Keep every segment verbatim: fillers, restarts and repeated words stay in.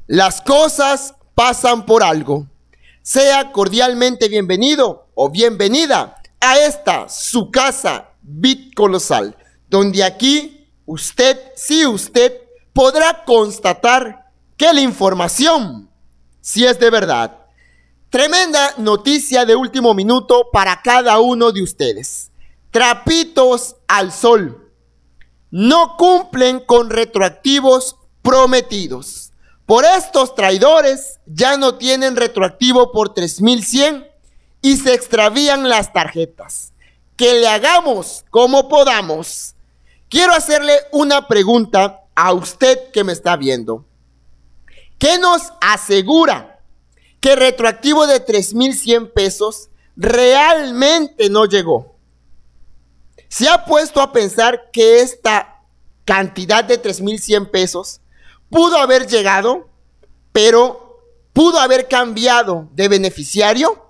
Las cosas pasan por algo. Sea cordialmente bienvenido o bienvenida a esta, su casa, Bit Colosal, donde aquí usted, sí usted, podrá constatar que la información, si es de verdad. Tremenda noticia de último minuto para cada uno de ustedes. Trapitos al sol. No cumplen con retroactivos prometidos. Por estos traidores ya no tienen retroactivo por tres mil cien y se extravían las tarjetas. Que le hagamos como podamos. Quiero hacerle una pregunta a usted que me está viendo. ¿Qué nos asegura que el retroactivo de tres mil cien pesos realmente no llegó? ¿Se ha puesto a pensar que esta cantidad de tres mil cien pesos pudo haber llegado, pero pudo haber cambiado de beneficiario?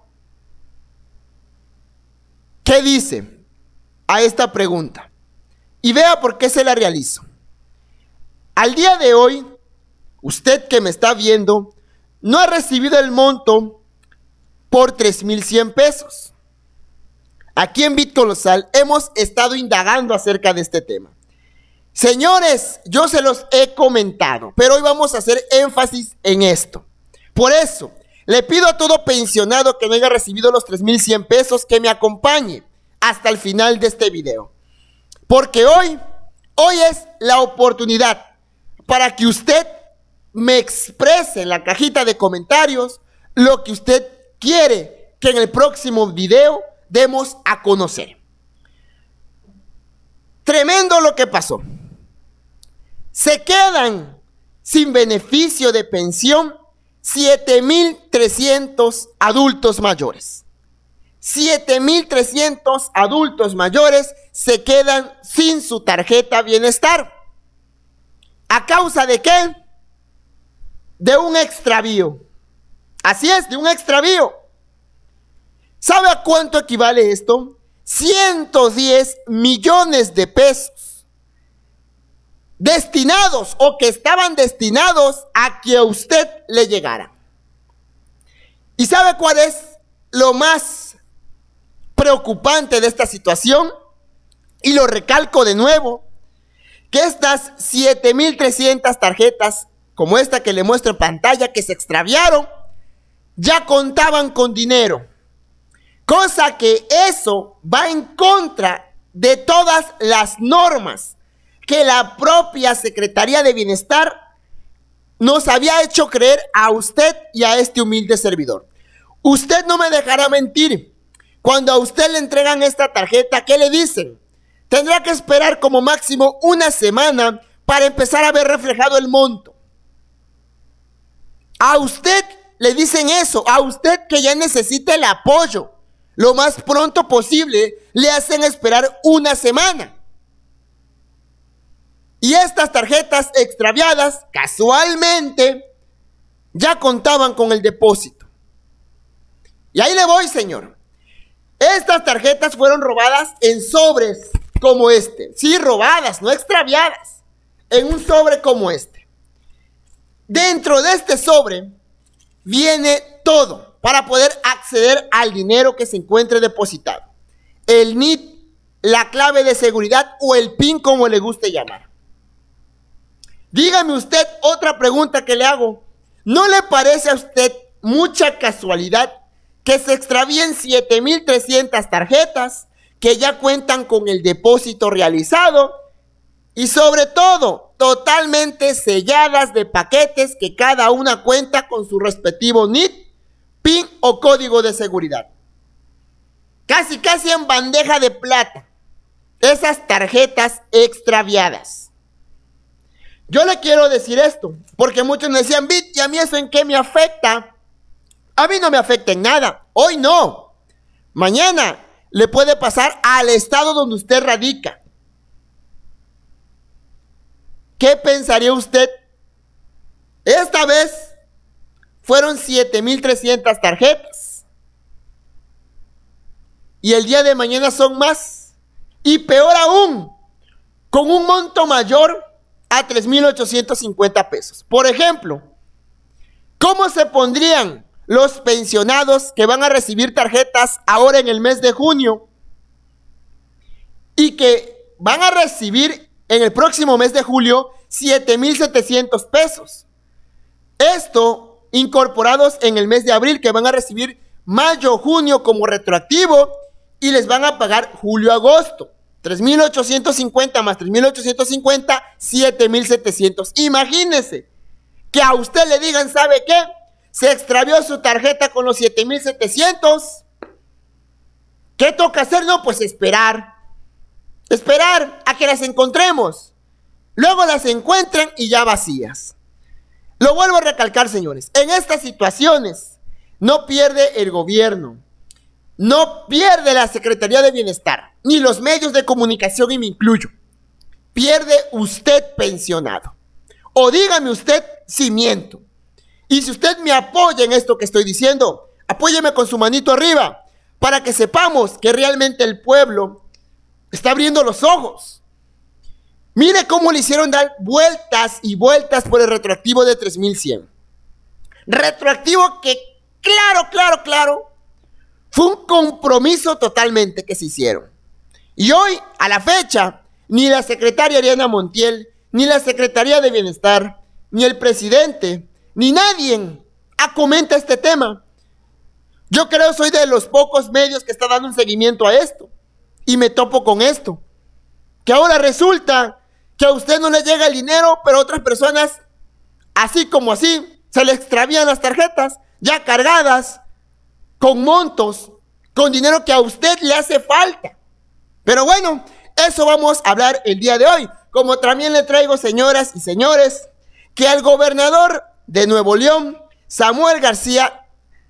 ¿Qué dice a esta pregunta? Y vea por qué se la realizo. Al día de hoy, usted que me está viendo, no ha recibido el monto por tres mil cien pesos. Aquí en Bit Colosal hemos estado indagando acerca de este tema. Señores, yo se los he comentado, pero hoy vamos a hacer énfasis en esto. Por eso, le pido a todo pensionado que no haya recibido los tres mil cien pesos que me acompañe hasta el final de este video. Porque hoy, hoy es la oportunidad para que usted me exprese en la cajita de comentarios lo que usted quiere que en el próximo video demos a conocer. Tremendo lo que pasó. Se quedan sin beneficio de pensión siete mil trescientos adultos mayores. siete mil trescientos adultos mayores se quedan sin su tarjeta bienestar. ¿A causa de qué? De un extravío. Así es, de un extravío. ¿Sabe a cuánto equivale esto? ciento diez millones de pesos destinados o que estaban destinados a que a usted le llegara. ¿Y sabe cuál es lo más preocupante de esta situación? Y lo recalco de nuevo, que estas siete mil trescientas tarjetas, como esta que le muestro en pantalla, que se extraviaron, ya contaban con dinero. Cosa que eso va en contra de todas las normas que la propia Secretaría de Bienestar nos había hecho creer a usted y a este humilde servidor. Usted no me dejará mentir. Cuando a usted le entregan esta tarjeta, ¿qué le dicen? Tendrá que esperar como máximo una semana para empezar a ver reflejado el monto. A usted le dicen eso, a usted que ya necesita el apoyo, lo más pronto posible, le hacen esperar una semana. Y estas tarjetas extraviadas, casualmente, ya contaban con el depósito. Y ahí le voy, señor. Estas tarjetas fueron robadas en sobres como este. Sí, robadas, no extraviadas. En un sobre como este. Dentro de este sobre viene todo para poder acceder al dinero que se encuentre depositado. El N I T, la clave de seguridad o el PIN, como le guste llamar. Dígame usted otra pregunta que le hago. ¿No le parece a usted mucha casualidad que se extravíen siete mil trescientas tarjetas que ya cuentan con el depósito realizado y sobre todo totalmente selladas de paquetes que cada una cuenta con su respectivo N I T, PIN o código de seguridad? Casi casi en bandeja de plata esas tarjetas extraviadas. Yo le quiero decir esto, porque muchos me decían, Bit, ¿y a mí eso en qué me afecta? A mí no me afecta en nada, hoy no. Mañana le puede pasar al estado donde usted radica. ¿Qué pensaría usted? Esta vez fueron siete mil trescientas tarjetas. Y el día de mañana son más. Y peor aún, con un monto mayor a tres mil ochocientos cincuenta pesos. Por ejemplo, ¿Cómo se pondrían los pensionados que van a recibir tarjetas ahora en el mes de junio y que van a recibir en el próximo mes de julio siete mil setecientos pesos? Esto incorporados en el mes de abril, que van a recibir mayo, junio como retroactivo y les van a pagar julio, agosto. tres mil ochocientos cincuenta más tres mil ochocientos cincuenta, siete mil setecientos. Imagínense que a usted le digan, ¿sabe qué? Se extravió su tarjeta con los siete mil setecientos. ¿Qué toca hacer? No, pues esperar. Esperar a que las encontremos. Luego las encuentran y ya vacías. Lo vuelvo a recalcar, señores. En estas situaciones no pierde el gobierno, no pierde la Secretaría de Bienestar, ni los medios de comunicación, y me incluyo. Pierde usted, pensionado. O dígame usted si miento. Y si usted me apoya en esto que estoy diciendo, apóyeme con su manito arriba para que sepamos que realmente el pueblo está abriendo los ojos. Mire cómo le hicieron dar vueltas y vueltas por el retroactivo de tres mil cien. Retroactivo que, claro, claro, claro, fue un compromiso totalmente que se hicieron. Y hoy, a la fecha, ni la secretaria Ariana Montiel, ni la Secretaría de Bienestar, ni el presidente, ni nadie comenta este tema. Yo creo soy de los pocos medios que está dando un seguimiento a esto. Y me topo con esto. Que ahora resulta que a usted no le llega el dinero, pero a otras personas, así como así, se le extravían las tarjetas, ya cargadas, con montos, con dinero que a usted le hace falta. Pero bueno, eso vamos a hablar el día de hoy. Como también le traigo, señoras y señores, que al gobernador de Nuevo León, Samuel García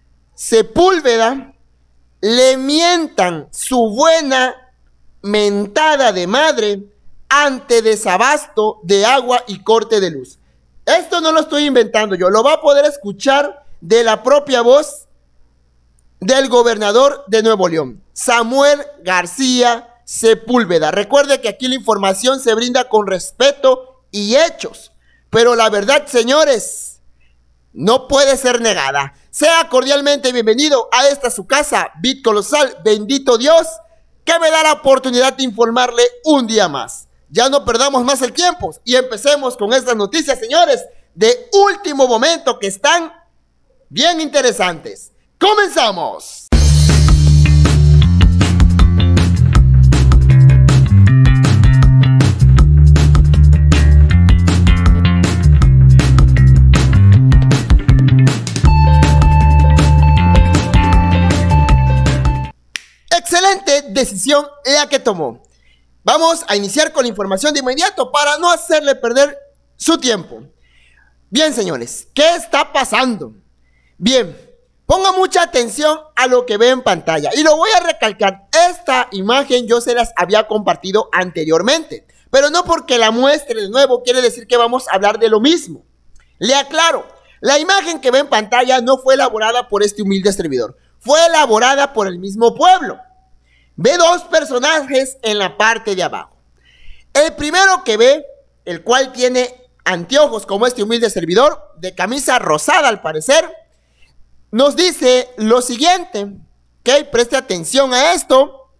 Sepúlveda, le mientan su buena mentada de madre ante desabasto de agua y corte de luz. Esto no lo estoy inventando yo, lo va a poder escuchar de la propia voz del gobernador de Nuevo León, Samuel García Sepúlveda. Recuerde que aquí la información se brinda con respeto y hechos, pero la verdad, señores, no puede ser negada. Sea cordialmente bienvenido a esta su casa, Bit Colosal. Bendito Dios que me da la oportunidad de informarle un día más. Ya no perdamos más el tiempo y empecemos con estas noticias, señores, de último momento que están bien interesantes. ¡Comenzamos! Excelente decisión la que tomó. Vamos a iniciar con la información de inmediato para no hacerle perder su tiempo. Bien, señores, ¿qué está pasando? Bien, ponga mucha atención a lo que ve en pantalla y lo voy a recalcar. Esta imagen yo se las había compartido anteriormente, pero no porque la muestre de nuevo quiere decir que vamos a hablar de lo mismo. Le aclaro, la imagen que ve en pantalla no fue elaborada por este humilde servidor, fue elaborada por el mismo pueblo. Ve dos personajes en la parte de abajo. El primero que ve, el cual tiene anteojos como este humilde servidor, de camisa rosada al parecer, nos dice lo siguiente, ¿ok? Preste atención a esto.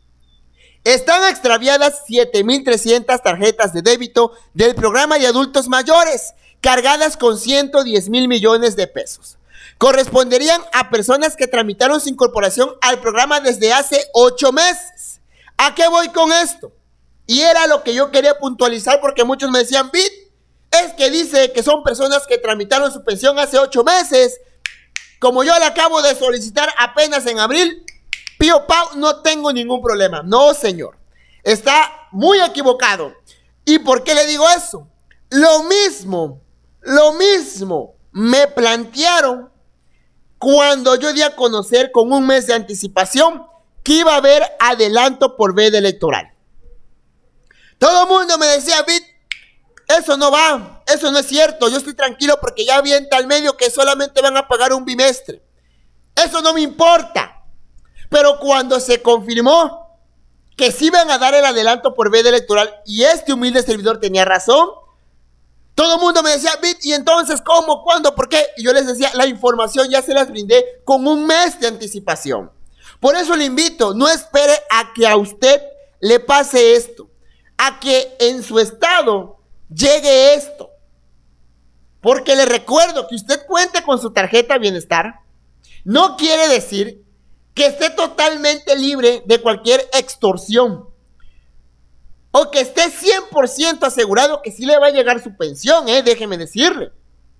Están extraviadas siete mil trescientas tarjetas de débito del programa de adultos mayores, cargadas con ciento diez mil millones de pesos. Corresponderían a personas que tramitaron su incorporación al programa desde hace ocho meses. ¿A qué voy con esto? Y era lo que yo quería puntualizar porque muchos me decían, Bit, es que dice que son personas que tramitaron su pensión hace ocho meses. Como yo la acabo de solicitar apenas en abril, pío pau, no tengo ningún problema. No, señor. Está muy equivocado. ¿Y por qué le digo eso? Lo mismo, lo mismo me plantearon cuando yo di a conocer con un mes de anticipación que iba a haber adelanto por veda electoral. Todo el mundo me decía, Bit, eso no va, eso no es cierto, yo estoy tranquilo porque ya vi en tal medio que solamente van a pagar un bimestre. Eso no me importa. Pero cuando se confirmó que sí iban a dar el adelanto por veda electoral y este humilde servidor tenía razón, Todo el mundo me decía, Bit, ¿y entonces cómo? ¿Cuándo? ¿Por qué? Y yo les decía, la información ya se las brindé con un mes de anticipación. Por eso le invito, no espere a que a usted le pase esto, a que en su estado llegue esto. Porque le recuerdo que usted cuente con su tarjeta Bienestar, no quiere decir que esté totalmente libre de cualquier extorsión. O que esté cien por ciento asegurado que sí le va a llegar su pensión, ¿eh? Déjeme decirle.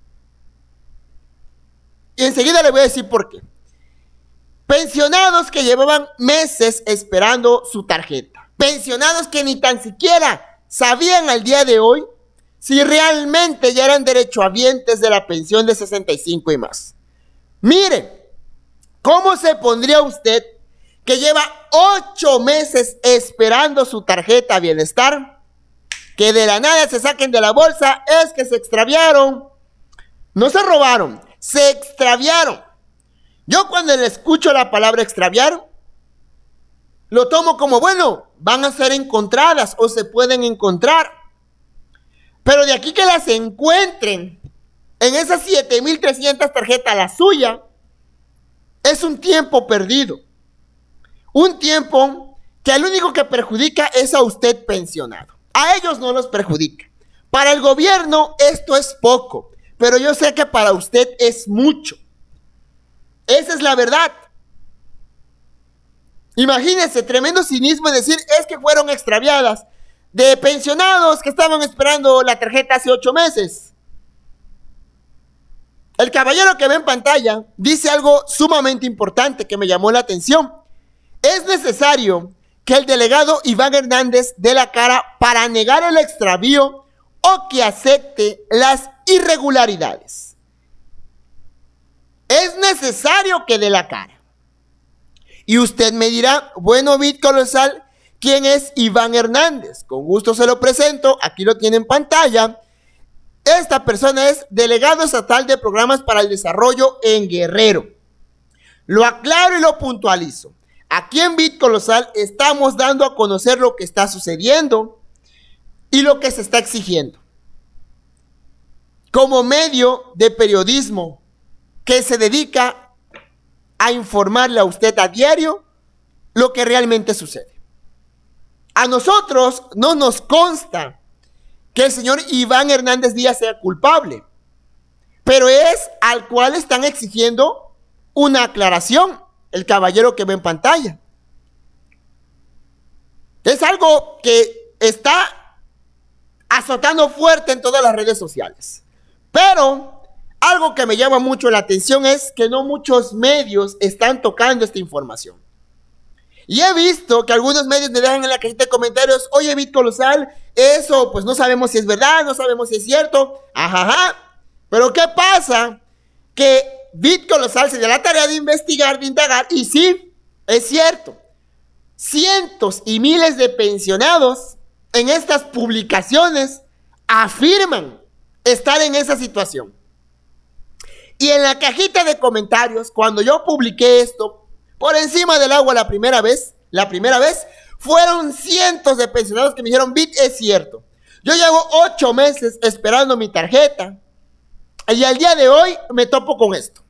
Y enseguida le voy a decir por qué. Pensionados que llevaban meses esperando su tarjeta. Pensionados que ni tan siquiera sabían al día de hoy si realmente ya eran derechohabientes de la pensión de sesenta y cinco y más. Mire, ¿cómo se pondría usted que lleva ocho meses esperando su tarjeta Bienestar, que de la nada se saquen de la bolsa? Es que se extraviaron. No se robaron, se extraviaron. Yo cuando le escucho la palabra extraviar, lo tomo como, bueno, van a ser encontradas o se pueden encontrar. Pero de aquí que las encuentren en esas siete mil trescientas tarjetas, la suya, es un tiempo perdido. Un tiempo que al único que perjudica es a usted pensionado. A ellos no los perjudica. Para el gobierno esto es poco, pero yo sé que para usted es mucho. Esa es la verdad. Imagínense, tremendo cinismo decir, es que fueron extraviadas de pensionados que estaban esperando la tarjeta hace ocho meses. El caballero que ve en pantalla dice algo sumamente importante que me llamó la atención. Es necesario que el delegado Iván Hernández dé la cara para negar el extravío o que acepte las irregularidades. Es necesario que dé la cara. Y usted me dirá, bueno, Bit Colosal, ¿quién es Iván Hernández? Con gusto se lo presento, aquí lo tiene en pantalla. Esta persona es delegado estatal de programas para el desarrollo en Guerrero. Lo aclaro y lo puntualizo. Aquí en Bit Colosal estamos dando a conocer lo que está sucediendo y lo que se está exigiendo. Como medio de periodismo que se dedica a informarle a usted a diario lo que realmente sucede. A nosotros no nos consta que el señor Iván Hernández Díaz sea culpable, pero es al cual están exigiendo una aclaración. El caballero que ve en pantalla. Es algo que está azotando fuerte en todas las redes sociales. Pero algo que me llama mucho la atención es que no muchos medios están tocando esta información. Y he visto que algunos medios me dejan en la cajita de comentarios, oye, Bit Colosal, eso pues no sabemos si es verdad, no sabemos si es cierto. Ajaja. Pero ¿qué pasa? Que Bit Colosal se dio la tarea de investigar, de indagar, y sí, es cierto, cientos y miles de pensionados en estas publicaciones afirman estar en esa situación. Y en la cajita de comentarios, cuando yo publiqué esto, por encima del agua la primera vez, la primera vez, fueron cientos de pensionados que me dijeron, Bit, es cierto, yo llevo ocho meses esperando mi tarjeta, y al día de hoy me topo con esto.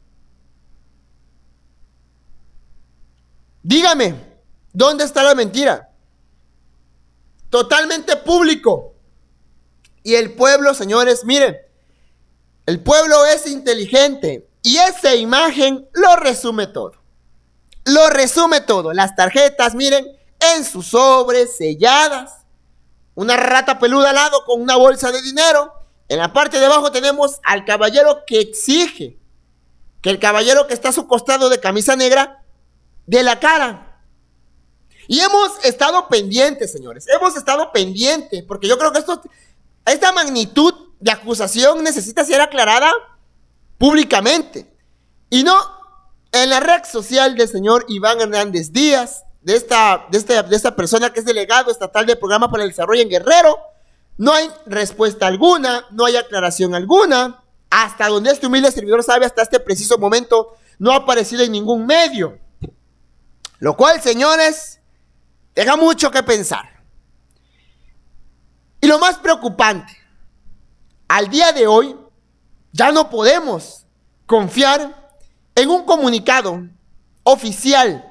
Dígame, ¿dónde está la mentira? Totalmente público. Y el pueblo, señores, miren, el pueblo es inteligente y esa imagen lo resume todo. Lo resume todo. Las tarjetas, miren, en sus sobres, selladas. Una rata peluda al lado con una bolsa de dinero. En la parte de abajo tenemos al caballero que exige que el caballero que está a su costado de camisa negra dé la cara. Y hemos estado pendientes, señores. Hemos estado pendientes porque yo creo que esto, esta magnitud de acusación necesita ser aclarada públicamente. Y no en la red social del señor Iván Hernández Díaz, de esta, de, esta, de esta persona que es delegado estatal del programa para el desarrollo en Guerrero. No hay respuesta alguna, no hay aclaración alguna. Hasta donde este humilde servidor sabe, hasta este preciso momento, no ha aparecido en ningún medio. Lo cual, señores, deja mucho que pensar. Y lo más preocupante, al día de hoy ya no podemos confiar en un comunicado oficial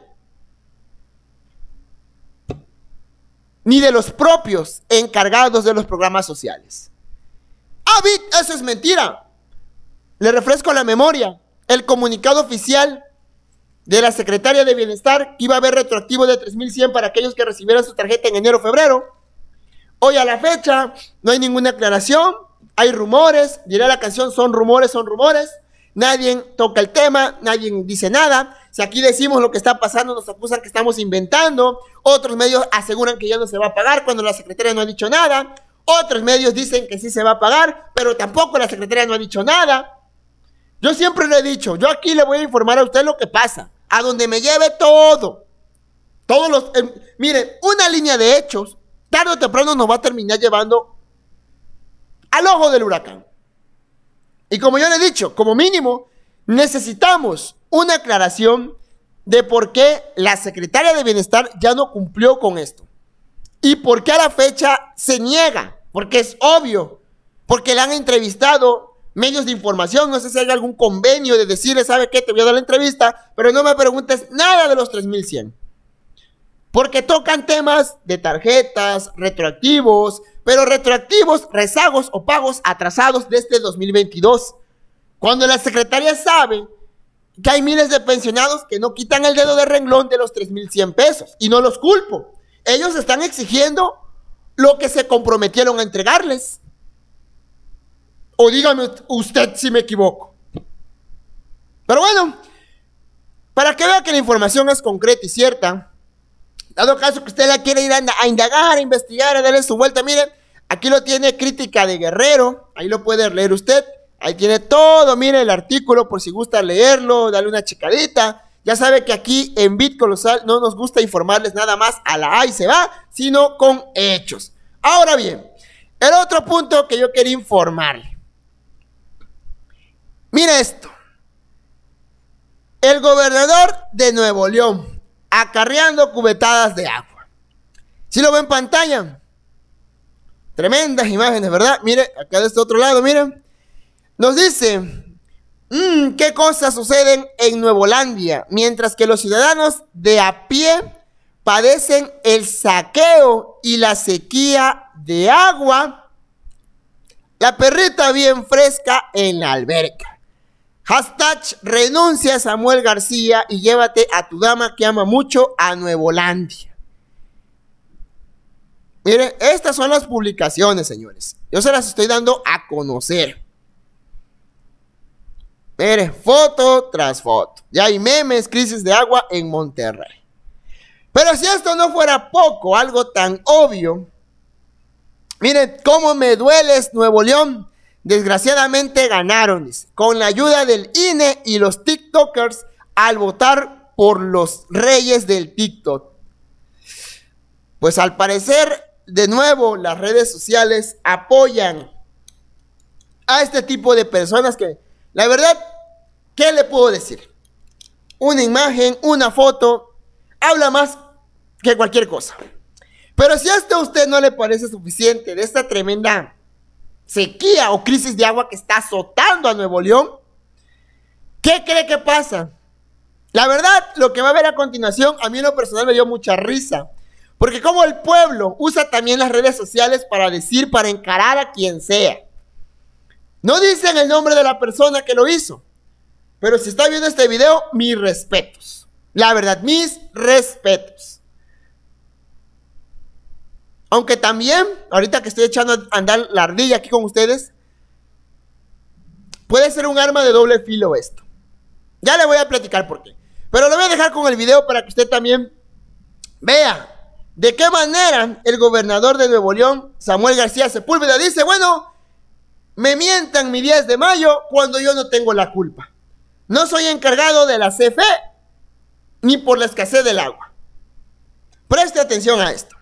ni de los propios encargados de los programas sociales. Ah, Vic, eso es mentira. Le refresco la memoria. El comunicado oficial de la Secretaria de Bienestar que iba a haber retroactivo de tres mil cien para aquellos que recibieran su tarjeta en enero o febrero. Hoy a la fecha no hay ninguna aclaración, hay rumores, dirá la canción, son rumores, son rumores. Nadie toca el tema, nadie dice nada. Si aquí decimos lo que está pasando, nos acusan que estamos inventando. Otros medios aseguran que ya no se va a pagar cuando la secretaria no ha dicho nada. Otros medios dicen que sí se va a pagar, pero tampoco la secretaria no ha dicho nada. Yo siempre le he dicho, yo aquí le voy a informar a usted lo que pasa, a donde me lleve todo. Todos los, eh, miren, una línea de hechos, tarde o temprano nos va a terminar llevando al ojo del huracán. Y como yo le he dicho, como mínimo, necesitamos una aclaración de por qué la secretaria de Bienestar ya no cumplió con esto. Y por qué a la fecha se niega, porque es obvio, porque le han entrevistado medios de información, no sé si hay algún convenio de decirle, ¿sabe qué? Te voy a dar la entrevista, pero no me preguntes nada de los tres mil cien. Porque tocan temas de tarjetas, retroactivos, pero retroactivos, rezagos o pagos atrasados desde dos mil veintidós. Cuando la secretaria sabe que hay miles de pensionados que no quitan el dedo de renglón de los tres mil cien pesos. Y no los culpo. Ellos están exigiendo lo que se comprometieron a entregarles. O dígame usted si me equivoco. Pero bueno, para que vea que la información es concreta y cierta, dado caso que usted la quiere ir a, a indagar, a investigar, a darle su vuelta, miren, aquí lo tiene Crítica de Guerrero, ahí lo puede leer usted, ahí tiene todo, mire el artículo por si gusta leerlo, darle una checadita. Ya sabe que aquí en Bit Colosal no nos gusta informarles nada más a la A y se va, sino con hechos. Ahora bien, el otro punto que yo quería informarle. Mire esto. El gobernador de Nuevo León acarreando cubetadas de agua. ¿Sí lo ve en pantalla? Tremendas imágenes, ¿verdad? Mire, acá de este otro lado, miren. Nos dice, mmm, ¿qué cosas suceden en Nuevolandia? Mientras que los ciudadanos de a pie padecen el saqueo y la sequía de agua. La perrita bien fresca en la alberca. Hashtag renuncia a Samuel García y llévate a tu dama que ama mucho a Nuevolandia. Miren, estas son las publicaciones, señores. Yo se las estoy dando a conocer. Miren, foto tras foto. Ya hay memes, crisis de agua en Monterrey. Pero si esto no fuera poco, algo tan obvio. Miren, cómo me dueles, Nuevo León. Desgraciadamente ganaron, dice, con la ayuda del I N E y los TikTokers al votar por los reyes del TikTok. Pues al parecer, de nuevo, las redes sociales apoyan a este tipo de personas que, la verdad, ¿qué le puedo decir? Una imagen, una foto, habla más que cualquier cosa. Pero si esto a usted no le parece suficiente de esta tremenda sequía o crisis de agua que está azotando a Nuevo León, ¿qué cree que pasa? La verdad, lo que va a ver a continuación, a mí en lo personal me dio mucha risa, porque como el pueblo usa también las redes sociales para decir, para encarar a quien sea. No dicen el nombre de la persona que lo hizo, pero si está viendo este video, mis respetos. La verdad, mis respetos. Aunque también, ahorita que estoy echando a andar la ardilla aquí con ustedes, puede ser un arma de doble filo esto. Ya le voy a platicar por qué. Pero lo voy a dejar con el video para que usted también vea de qué manera el gobernador de Nuevo León, Samuel García Sepúlveda, dice, bueno, me mientan mi diez de mayo cuando yo no tengo la culpa. No soy encargado de la C F E ni por la escasez del agua. Preste atención a esto.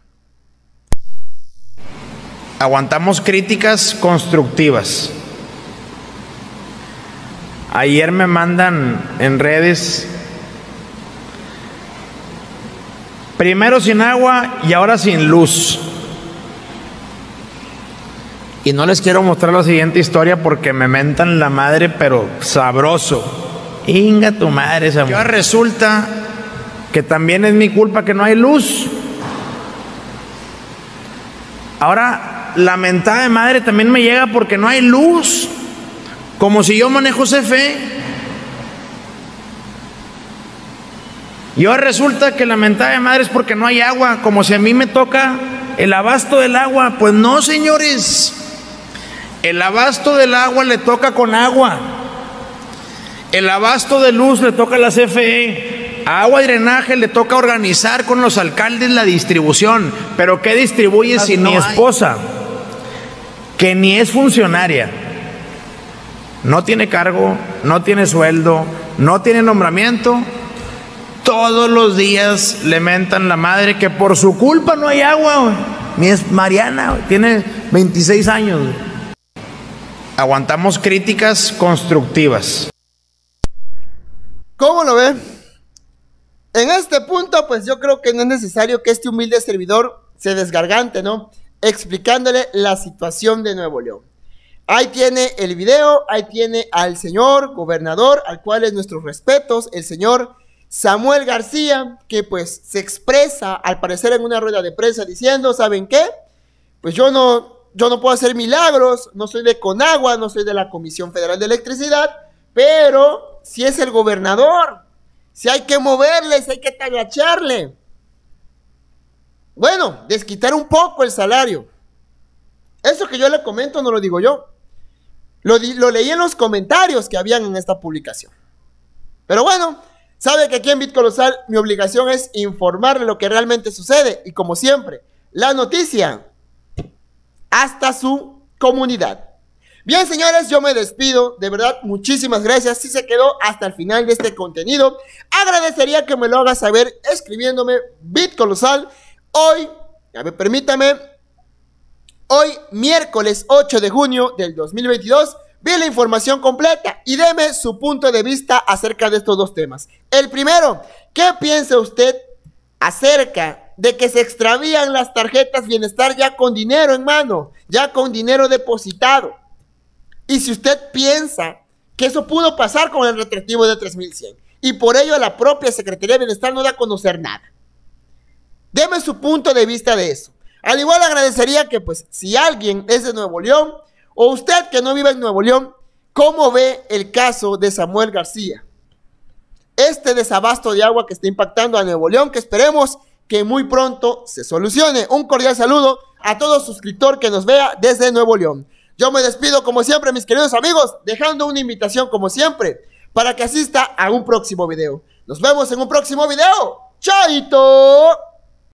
Aguantamos críticas constructivas. Ayer me mandan en redes, primero sin agua y ahora sin luz. Y no les quiero mostrar la siguiente historia porque me mentan la madre, pero sabroso. Inga tu madre, esa mujer. Resulta que también es mi culpa que no hay luz. Ahora, la mentada de madre también me llega porque no hay luz. Como si yo manejo C F E. Y ahora resulta que la mentada de madre es porque no hay agua. Como si a mí me toca el abasto del agua. Pues no, señores. El abasto del agua le toca con agua. El abasto de luz le toca a la C F E. A agua y drenaje le toca organizar con los alcaldes la distribución. Pero ¿qué distribuye si mi esposa, que ni es funcionaria, no tiene cargo, no tiene sueldo, no tiene nombramiento? Todos los días le mentan la madre que por su culpa no hay agua, güey. Mi es Mariana, güey, tiene veintiséis años, güey. Aguantamos críticas constructivas. ¿Cómo lo ve? En este punto, pues yo creo que no es necesario que este humilde servidor se desgargante, ¿no? Explicándole la situación de Nuevo León. Ahí tiene el video, ahí tiene al señor gobernador, al cual es nuestros respetos, el señor Samuel García, que pues se expresa, al parecer en una rueda de prensa, diciendo, ¿saben qué? Pues yo no... Yo no puedo hacer milagros, no soy de Conagua, no soy de la Comisión Federal de Electricidad, pero si es el gobernador, si hay que moverle, si hay que talacharle. Bueno, desquitar un poco el salario. Eso que yo le comento no lo digo yo. Lo, di, lo leí en los comentarios que habían en esta publicación. Pero bueno, sabe que aquí en BitColosal mi obligación es informarle lo que realmente sucede. Y como siempre, la noticia hasta su comunidad. Bien, señores, yo me despido. De verdad, muchísimas gracias. Si se quedó hasta el final de este contenido, agradecería que me lo haga saber escribiéndome BitColosal. Hoy, a ver, permítame, hoy miércoles ocho de junio del dos mil veintidós, vi la información completa y deme su punto de vista acerca de estos dos temas. El primero, ¿qué piensa usted acerca de que se extravían las tarjetas Bienestar ya con dinero en mano, ya con dinero depositado? Y si usted piensa que eso pudo pasar con el retroactivo de tres mil cien y por ello la propia Secretaría de Bienestar no da a conocer nada, deme su punto de vista de eso. Al igual agradecería que pues si alguien es de Nuevo León o usted que no vive en Nuevo León, ¿cómo ve el caso de Samuel García? Este desabasto de agua que está impactando a Nuevo León, que esperemos que muy pronto se solucione. Un cordial saludo a todo suscriptor que nos vea desde Nuevo León. Yo me despido como siempre, mis queridos amigos, dejando una invitación como siempre para que asista a un próximo video. Nos vemos en un próximo video. ¡Chaito!